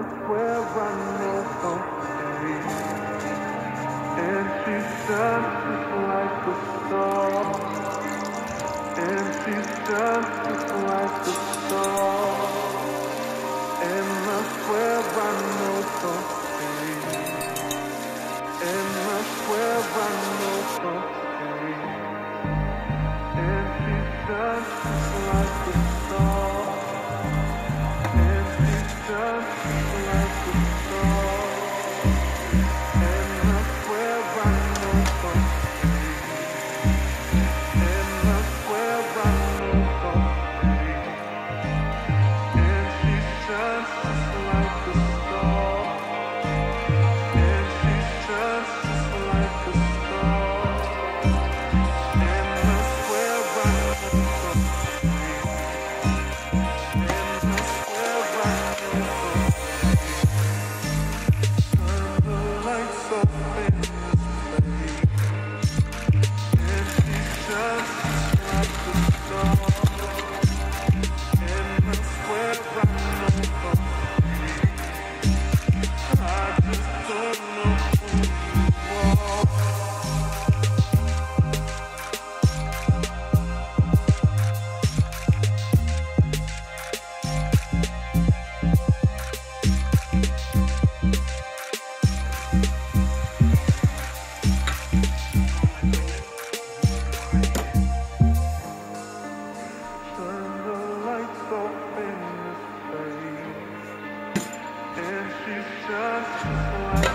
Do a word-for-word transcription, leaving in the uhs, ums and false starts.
swear I know someday. And she shines just like a star. And she shines just like a star. And I swear I know someday. And I swear I know someday. And she shines just like a star. And she shines just like a star. And I swear I know someday. And I swear I know someday. And she shines just like a star. And she shines just like a star. And I swear I know someday. And I swear I know someday. Turn the lights off in this place. And she shines just like a star. And I swear I know someday. I just don't know who you are. Turn the lights off in this place. And she shines just like